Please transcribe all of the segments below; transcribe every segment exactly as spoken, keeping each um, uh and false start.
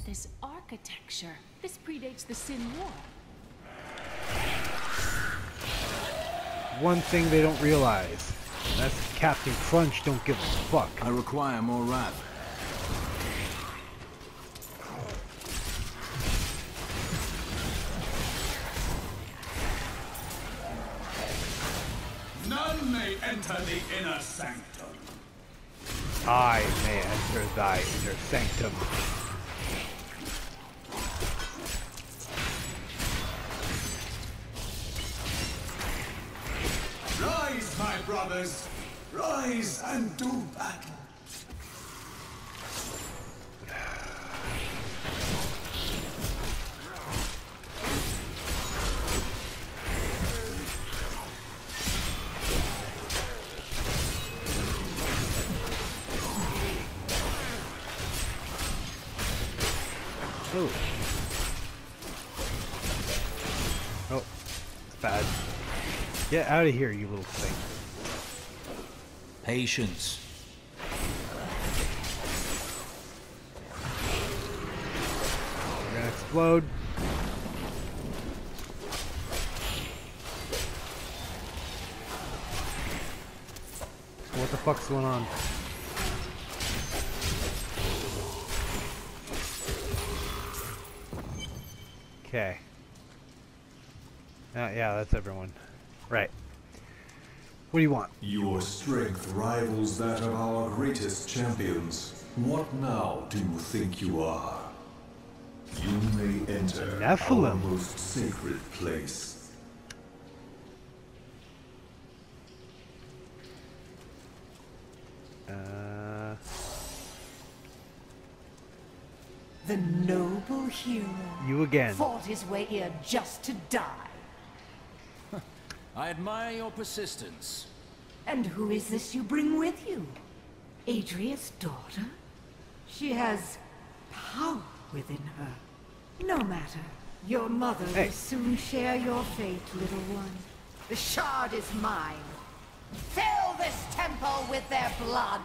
this architecture? This predates the Sin War. One thing they don't realize. That's Captain Crunch don't give a fuck. I require more wrath. None may enter the inner sanctum. I may enter thy inner sanctum. Rise, my brothers! Rise and do battle! Oh. Oh, it's bad. Get out of here, you little thing. Patience. We're gonna explode. What the fuck's going on? Okay. Uh, yeah, that's everyone. Right. What do you want? Your strength rivals that of our greatest champions. What now do you think you are? You may enter Nephilim. our most sacred place. Uh... The noble hero You again. fought his way here just to die. I admire your persistence. And who is this you bring with you? Adria's daughter? She has power within her. No matter. Your mother Hey. will soon share your fate, little one. The shard is mine. Fill this temple with their blood!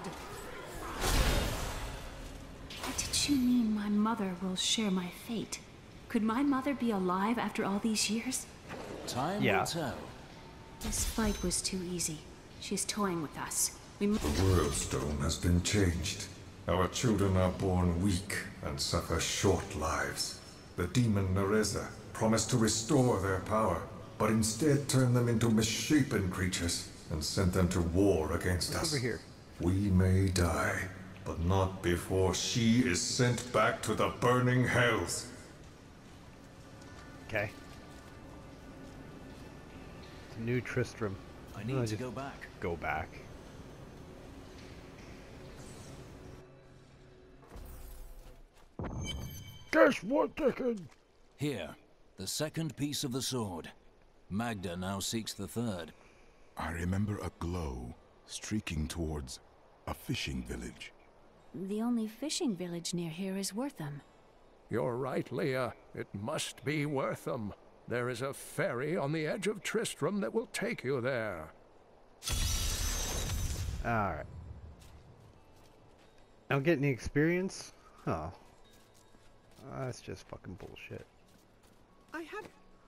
What did she mean my mother will share my fate? Could my mother be alive after all these years? Time Yeah. will tell. This fight was too easy. She's toying with us. We must... The world stone has been changed. Our children are born weak and suffer short lives. The demon Nereza promised to restore their power, but instead turned them into misshapen creatures and sent them to war against us. Over here. We may die, but not before she is sent back to the burning hells. Okay. New Tristrum. I I'm need gonna to just go back. Go back. Guess what, Dickon? Here, the second piece of the sword. Maghda now seeks the third. I remember a glow streaking towards a fishing village. The only fishing village near here is Wortham. You're right, Lieah. It must be Wortham. There is a ferry on the edge of Tristrum that will take you there. Alright. I don't get any experience? Huh. Oh, that's just fucking bullshit. I have...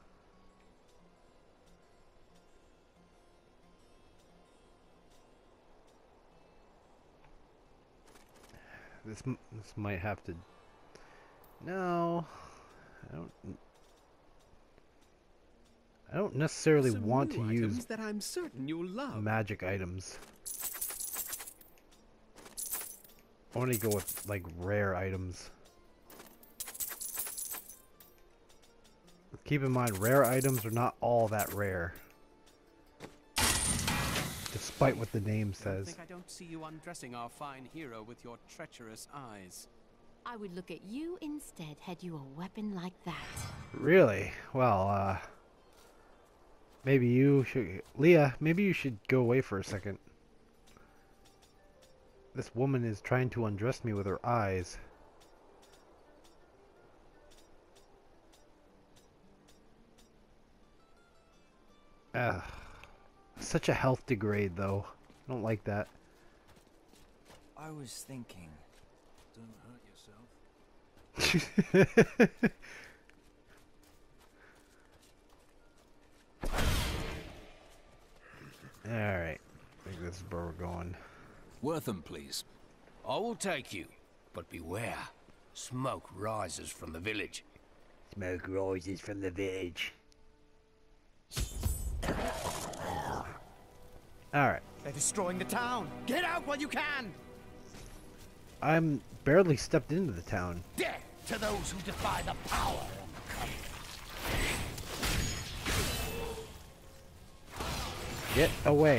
This m this might have to... No. I don't... I don't necessarily some want new to use items that I'm certain you'll love. magic items. I want to go with, like, rare items. Keep in mind, rare items are not all that rare. Despite what the name I says. think I don't see you undressing our fine hero with your treacherous eyes. I would look at you instead had you a weapon like that. Really? Well, uh... maybe you should... Lieah, maybe you should go away for a second. This woman is trying to undress me with her eyes. Ugh. Such a health degrade, though. I don't like that. I was thinking. Don't hurt yourself. Alright. I think this is where we're going. Wortham, please. I will take you, but beware. Smoke rises from the village. Smoke rises from the village. Alright. They're destroying the town. Get out while you can. I'm barely stepped into the town. Death to those who defy the power. Get away.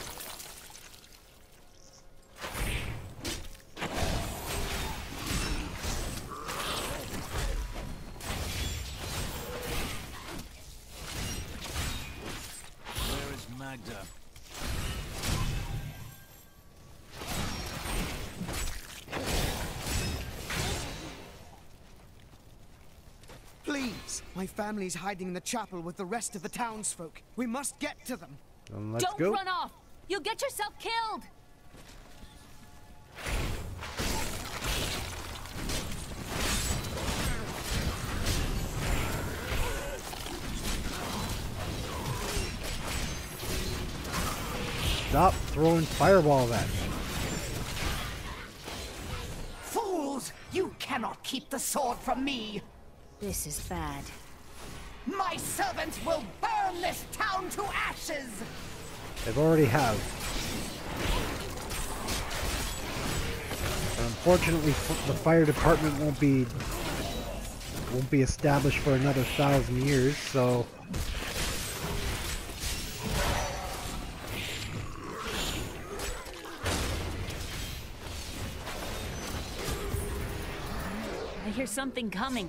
Where is Maghda? Please, my family's hiding in the chapel with the rest of the townsfolk. We must get to them. Then let's Don't go. run off! You'll get yourself killed! Stop throwing fireballs at me. Fools! You cannot keep the sword from me! This is bad. My servants will burn this town to ashes! They already have. But unfortunately, f- the fire department won't be won't be established for another thousand years. So I hear something coming.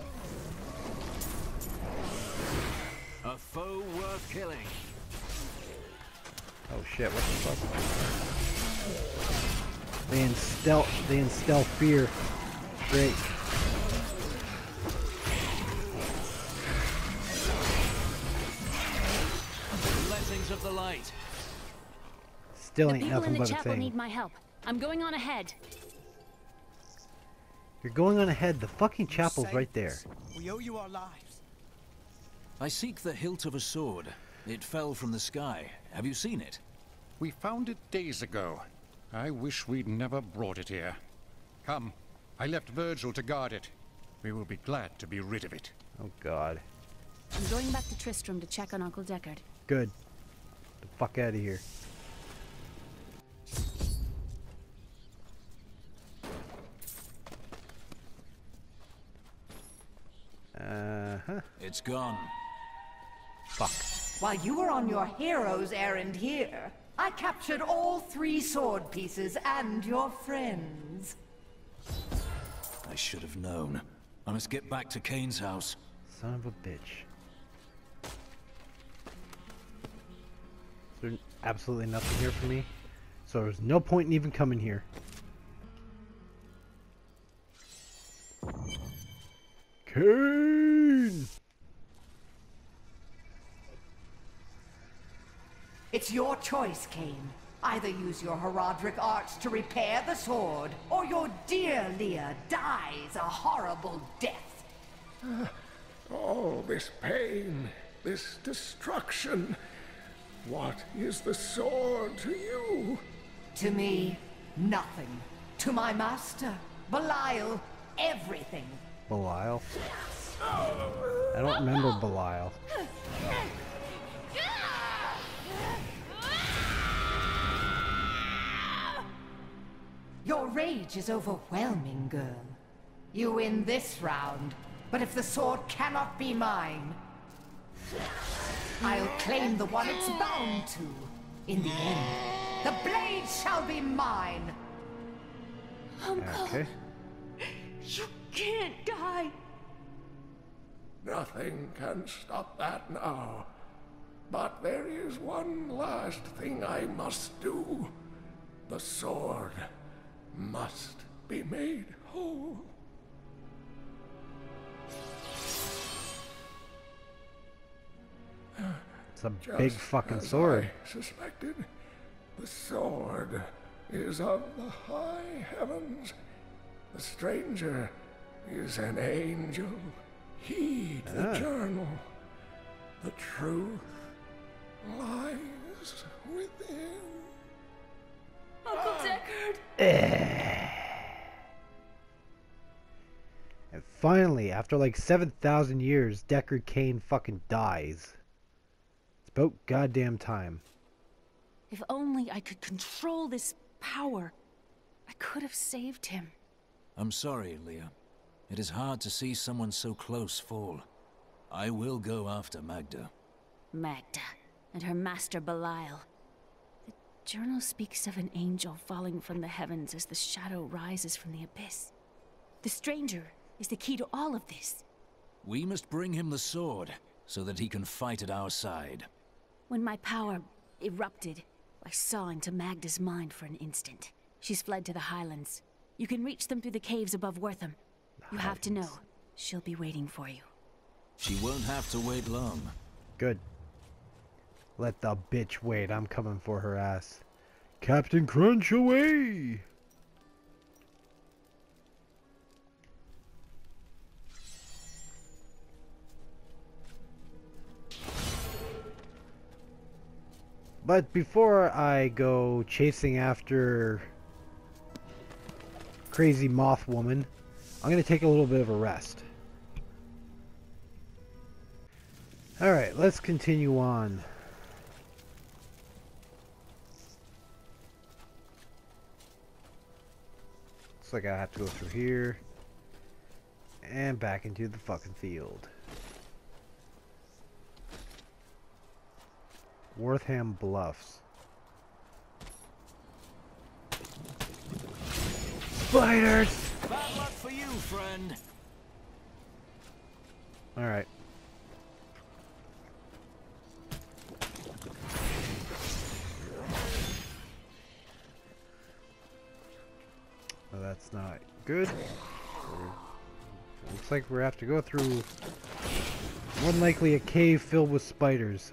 A foe worth killing. oh shit! What the fuck? They instill they instill fear. Great. Blessings of the light. Still The ain't people nothing in the but a chapel thing. need my help. I'm going on ahead. You're going on ahead. The fucking chapel's Saved right there. us. We owe you our lives. I seek the hilt of a sword. It fell from the sky. Have you seen it? We found it days ago. I wish we'd never brought it here. Come, I left Virgil to guard it. We will be glad to be rid of it. Oh god. I'm going back to Tristrum to check on Uncle Deckard. Good. Get the fuck out of here. Uh-huh. It's gone. Fuck. While you were on your hero's errand here, I captured all three sword pieces and your friends. I should have known. I must get back to Cain's house. Son of a bitch. There's absolutely nothing here for me. So there's no point in even coming here. Cain! It's your choice, Cain. Either use your Herodric arts to repair the sword, or your dear Lieah dies a horrible death. Uh, all this pain, this destruction. What is the sword to you? To me, nothing. To my master, Belial, everything. Belial? I don't remember Belial. Your rage is overwhelming, girl. You win this round, but if the sword cannot be mine, I'll claim the one it's bound to. In the end, the blade shall be mine. Uncle, Okay. you can't die. Nothing can stop that now. But there is one last thing I must do. The sword must be made whole. It's a Just big fucking as sword. I suspected, the sword is of the high heavens. The stranger is an angel. Heed the Ah. journal. The truth lies within. Uncle Deckard! And finally, after like seven thousand years, Deckard Cain fucking dies. It's about goddamn time. If only I could control this power, I could have saved him. I'm sorry, Lieah. It is hard to see someone so close fall. I will go after Maghda. Maghda and her master Belial. The journal speaks of an angel falling from the heavens as the shadow rises from the abyss. The stranger is the key to all of this. We must bring him the sword, so that he can fight at our side. When my power erupted, I saw into Maghda's mind for an instant. She's fled to the highlands. You can reach them through the caves above Wortham. You have to know, she'll be waiting for you. She won't have to wait long. Good. Let the bitch wait. I'm coming for her ass. Captain Crunch away! But before I go chasing after crazy moth woman, I'm going to take a little bit of a rest. Alright, let's continue on. Looks like I have to go through here and back into the fucking field. Wortham Bluffs. Spiders! Bad luck for you, friend. Alright. Well, that's not good. Looks like we have to go through more than likely a cave filled with spiders.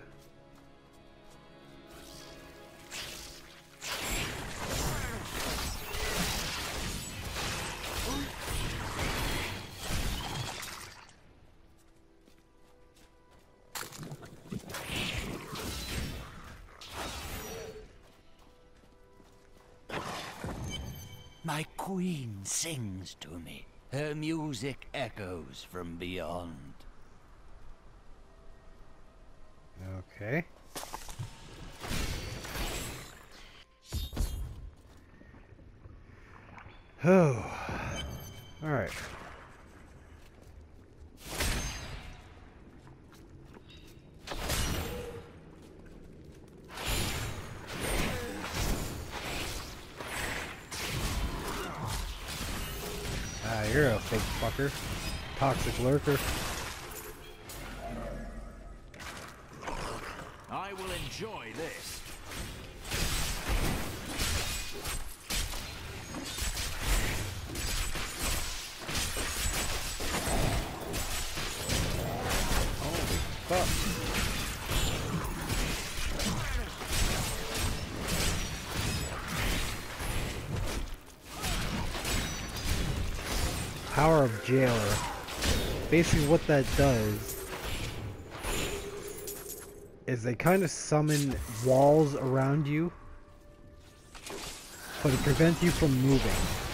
My queen sings to me. Her music echoes from beyond. Okay. Oh. All right. Ah, you're a fake fucker. Toxic lurker. I will enjoy this. Holy fuck. Power of Jailer. Basically what that does is they kind of summon walls around you, but it prevents you from moving.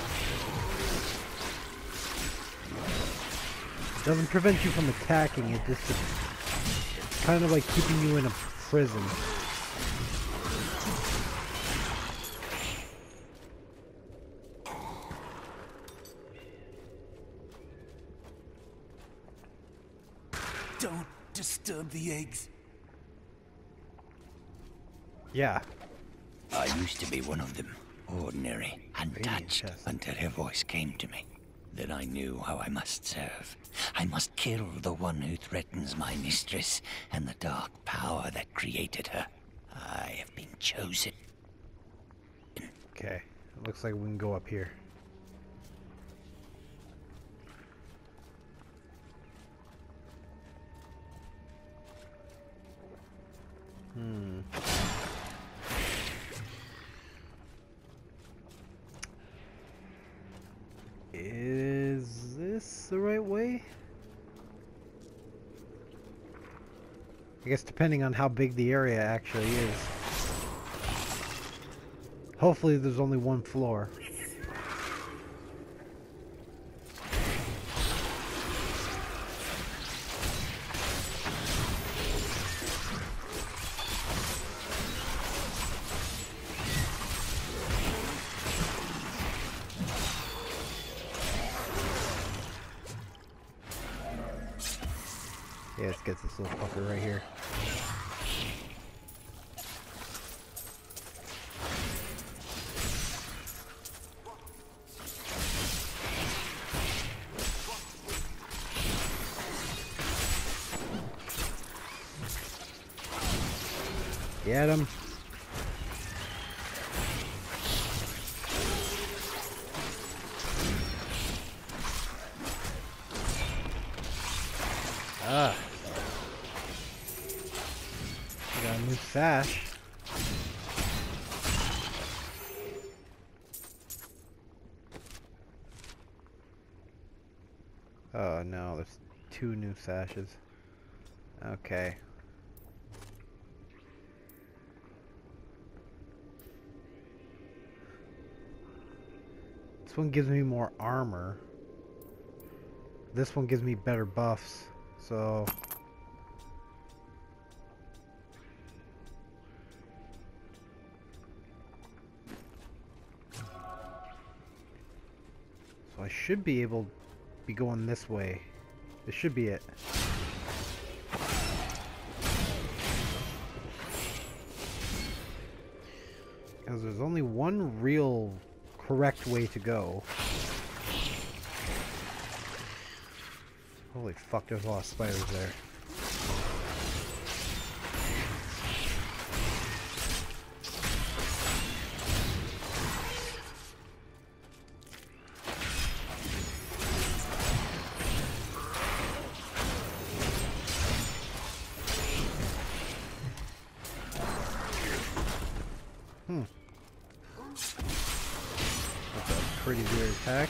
It doesn't prevent you from attacking, it just it's kind of like keeping you in a prison. Don't disturb the eggs. Yeah. I used to be one of them. Ordinary, untouched, until her voice came to me. Then I knew how I must serve. I must kill the one who threatens my mistress and the dark power that created her. I have been chosen. Okay. It looks like we can go up here. Hmm. Is this I guess depending on how big the area actually is. Hopefully there's only one floor. Yeah, let's get this little fucker right here. Get him. Ah. We got a new sash. Oh no, there's two new sashes. Okay. This one gives me more armor. This one gives me better buffs. So So I should be able to be going this way. This should be it. Because there's only one real correct way to go. Holy fuck, there's a lot of spiders there. Hmm. That's a pretty weird attack.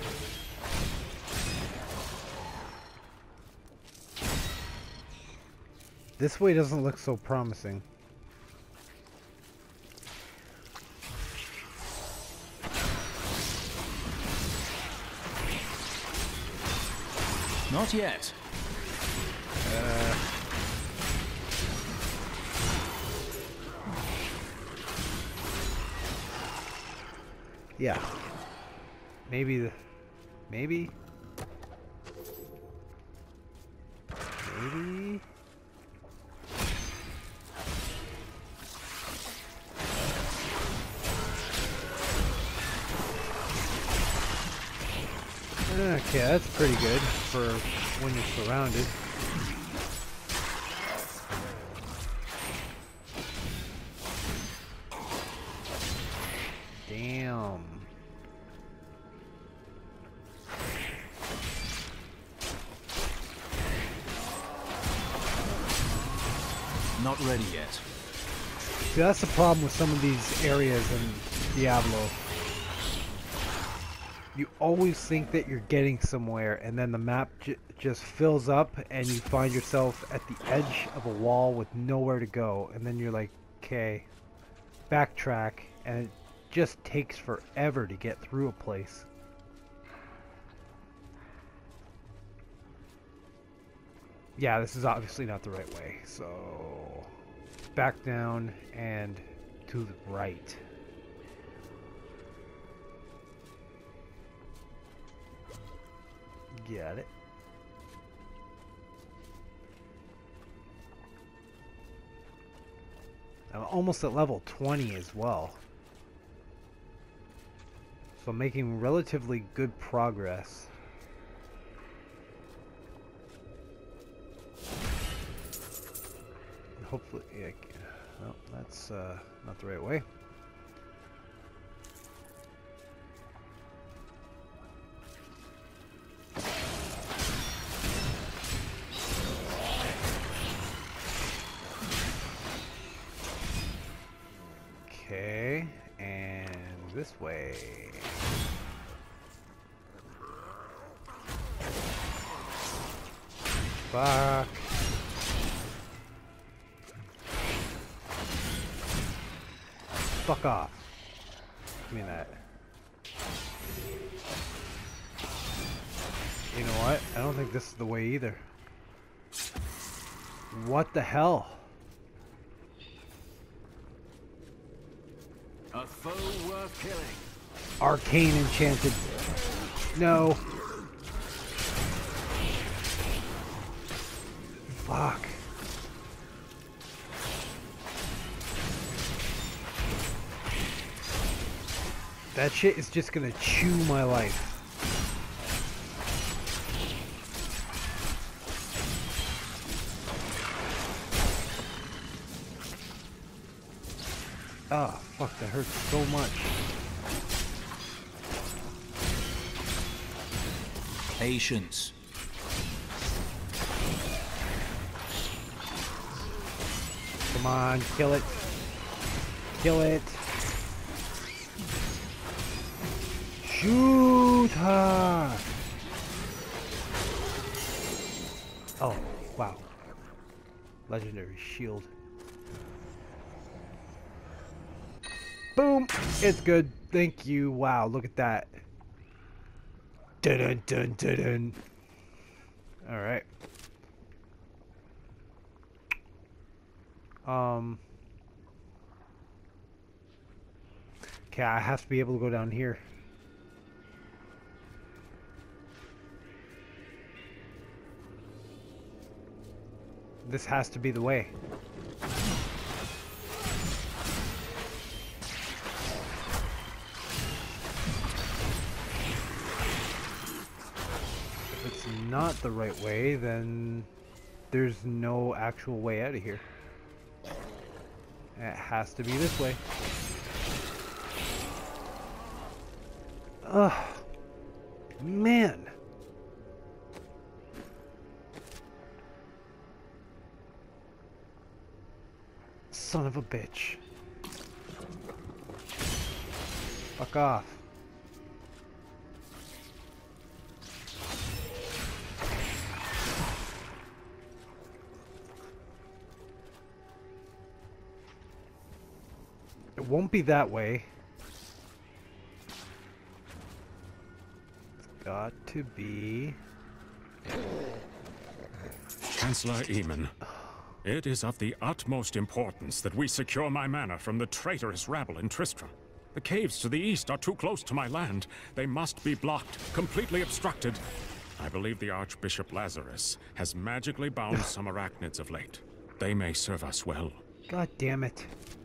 This way doesn't look so promising. Not yet. Uh, yeah. Maybe the... Maybe? Maybe? Okay, that's pretty good for when you're surrounded. Damn. Not ready yet. See, that's the problem with some of these areas in Diablo. You always think that you're getting somewhere, and then the map j just fills up, and you find yourself at the edge of a wall with nowhere to go, and then you're like, okay, backtrack, and it just takes forever to get through a place. Yeah, this is obviously not the right way, so back down and to the right. Got it. I'm almost at level twenty as well. So making relatively good progress. Hopefully, yeah, well, that's uh, not the right way. Okay, and this way. Fuck. Fuck off. Give me that. You know what? I don't think this is the way either. What the hell? A foe worth killing. Arcane enchanted. No. Fuck. That shit is just gonna chew my life. Oh, fuck, that hurts so much. Patience. Come on, kill it. Kill it. Shoot her! Oh, wow. Legendary shield. Boom! It's good. Thank you. Wow, look at that. Dun dun dun dun dun. Alright. Um. Okay, I have to be able to go down here. This has to be the way. If it's not the right way, then there's no actual way out of here. It has to be this way. Ugh. Man. Son of a bitch. Fuck off. It won't be that way. It's got to be... Chancellor Eamon. It is of the utmost importance that we secure my manor from the traitorous rabble in Tristrum. The caves to the east are too close to my land. They must be blocked, completely obstructed. I believe the Archbishop Lazarus has magically bound some arachnids of late. They may serve us well. God damn it.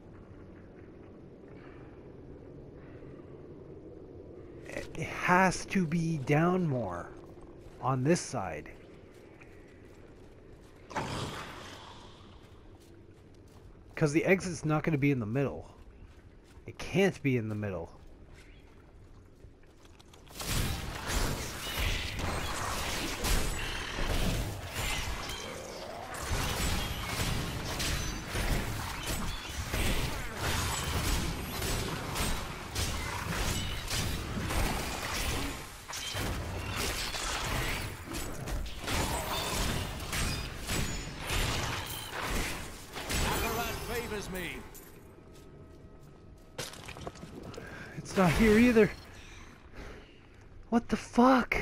It has to be down more on this side. Because the exit's not going to be in the middle. It can't be in the middle. Me. It's not here either. What the fuck?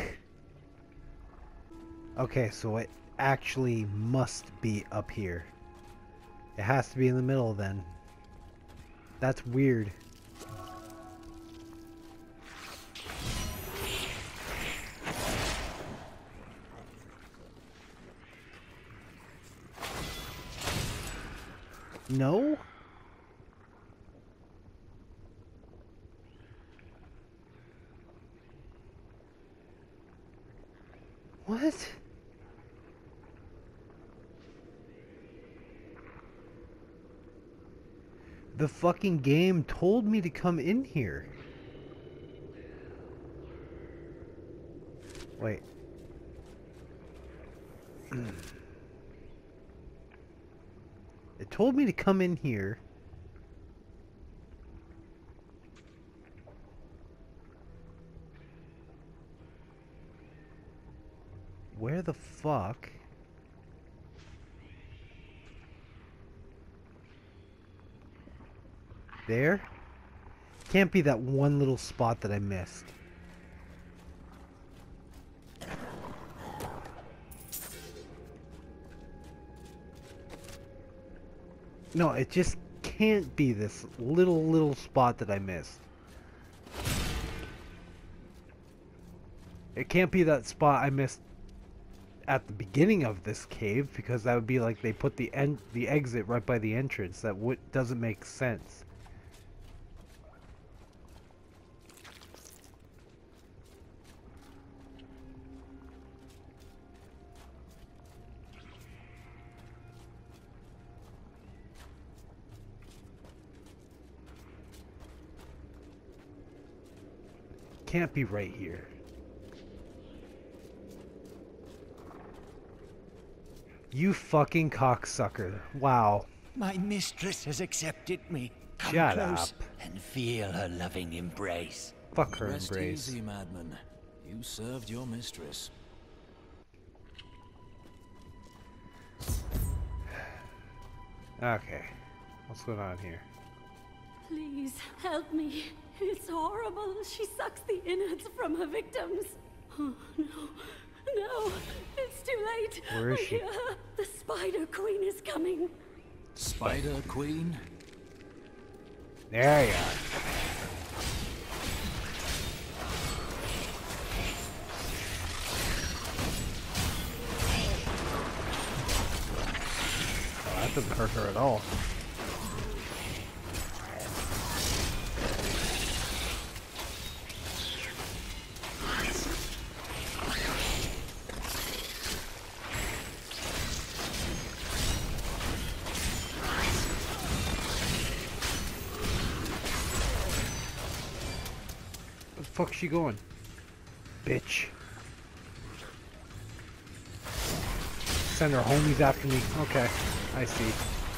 Okay, so it actually must be up here. It has to be in the middle then. That's weird. No? What? The fucking game told me to come in here. Wait. It told me to come in here. Where the fuck? There? Can't be that one little spot that I missed. No, it just can't be this little, little spot that I missed. It can't be that spot I missed at the beginning of this cave, because that would be like they put the en the exit right by the entrance. That w doesn't make sense. Can't be right here. You fucking cocksucker. Wow. My mistress has accepted me. Come Shut close up. and feel her loving embrace. Fuck her Rest embrace. easy, madman. You served your mistress. Okay. What's going on here? Please help me. It's horrible. She sucks the innards from her victims. Oh, no. No. It's too late. Where is I she? hear her. The Spider Queen is coming. Spider Queen? There you are. Oh, that doesn't hurt her at all. Where the fuck's she going? Bitch. Send her homies after me. Okay, I see.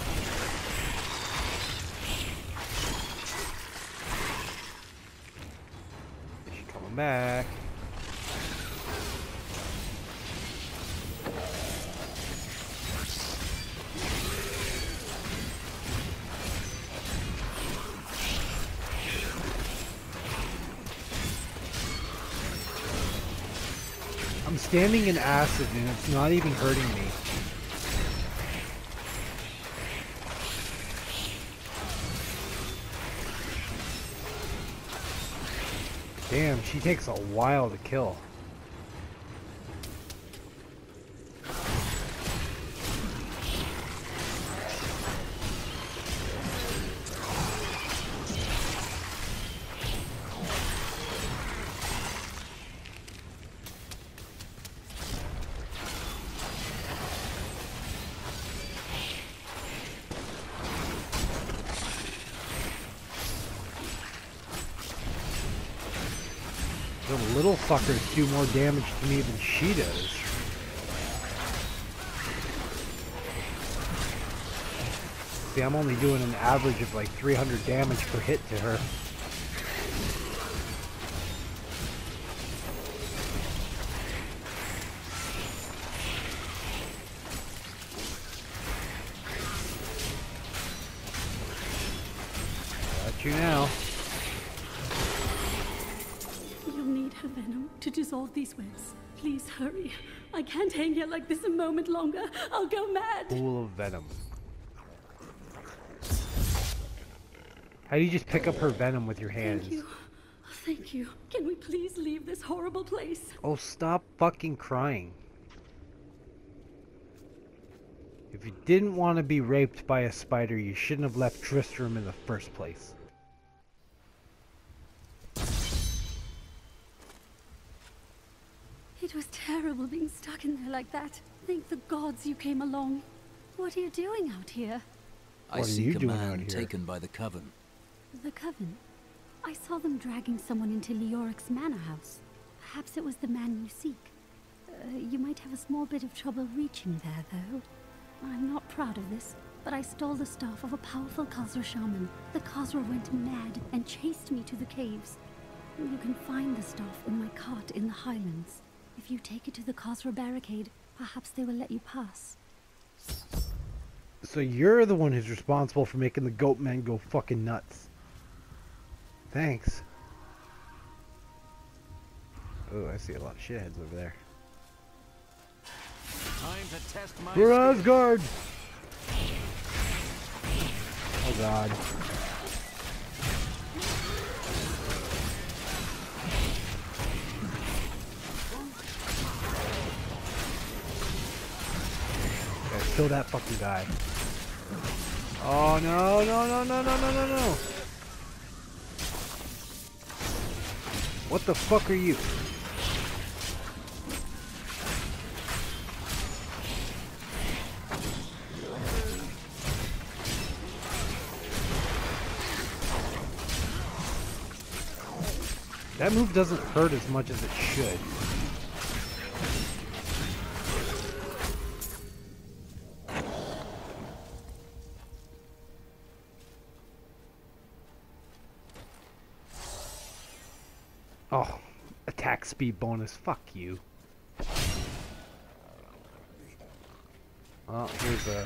She coming back. I'm standing in acid and it's not even hurting me. Damn, she takes a while to kill. The little fuckers do more damage to me than she does. See, I'm only doing an average of like three hundred damage per hit to her. Got you now. Her venom to dissolve these webs. Please hurry. I can't hang here like this a moment longer. I'll go mad. Pool of venom. How do you just pick up her venom with your hands? Thank you. Thank you. Can we please leave this horrible place? Oh, stop fucking crying. If you didn't want to be raped by a spider, you shouldn't have left Tristrum in the first place. It was terrible being stuck in there like that. Thank the gods you came along. What are you doing out here? I What are seek you a doing man out here? taken by the Cavern. The Coven. I saw them dragging someone into Leoric's manor house. Perhaps it was the man you seek. Uh, you might have a small bit of trouble reaching there, though. I'm not proud of this, but I stole the staff of a powerful Khazra shaman. The Khazra went mad and chased me to the caves. You can find the staff in my cart in the highlands. If you take it to the Khazra barricade, perhaps they will let you pass. So you're the one who's responsible for making the goatmen go fucking nuts. Thanks. Oh, I see a lot of shitheads over there. Time to test my For Asgard! Oh god. Okay, kill that fucking guy. Oh no, no, no, no, no, no, no, no! What the fuck are you? That move doesn't hurt as much as it should. Oh, attack speed bonus. Fuck you. Oh, here's a...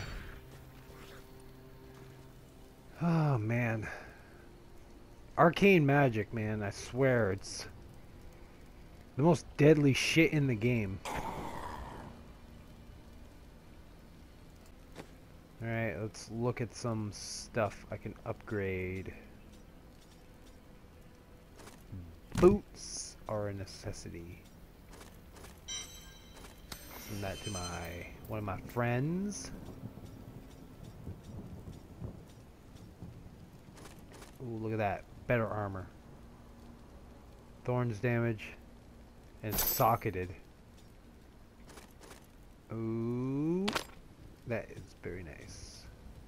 Oh, man. Arcane magic, man. I swear, it's the most deadly shit in the game. Alright, let's look at some stuff I can upgrade. Boots are a necessity. Send that to my one of my friends. Ooh, look at that. Better armor. Thorns damage. And socketed. Ooh. That is very nice.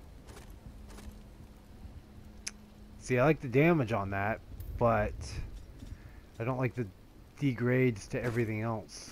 See, I like the damage on that, but I don't like the degrades to everything else.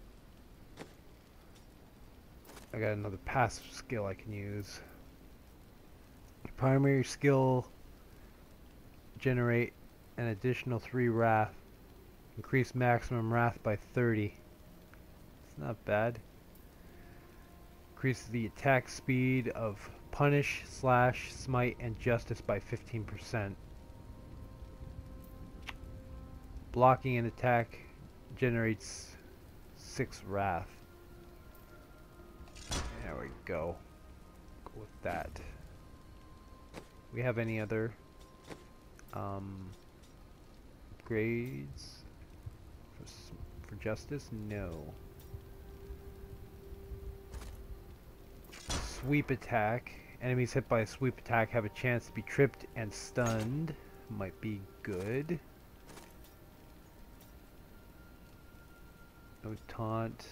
I got another passive skill I can use. Primary skill, generate an additional three wrath. Increase maximum wrath by thirty. It's not bad. Increase the attack speed of punish, slash, smite, and justice by fifteen percent. Blocking an attack generates six wrath. There we go. Go with that. We have any other um, upgrades for, s for justice? No. Sweep attack. Enemies hit by a sweep attack have a chance to be tripped and stunned. Might be good. No taunt.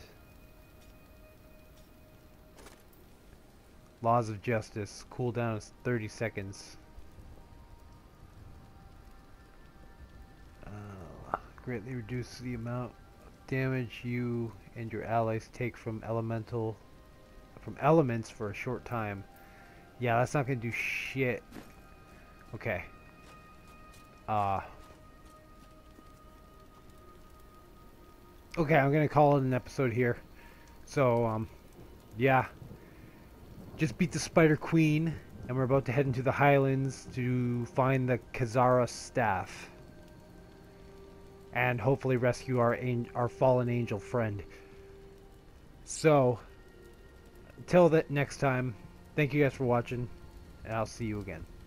Laws of Justice. Cooldown is thirty seconds. Uh, greatly reduce the amount of damage you and your allies take from elemental from elements for a short time. Yeah, that's not gonna do shit. Okay. Uh Okay, I'm gonna call it an episode here. So, um, yeah. Just beat the Spider Queen, and we're about to head into the Highlands to find the Kazara staff. And hopefully rescue our our fallen angel friend. So, until that next time, thank you guys for watching, and I'll see you again.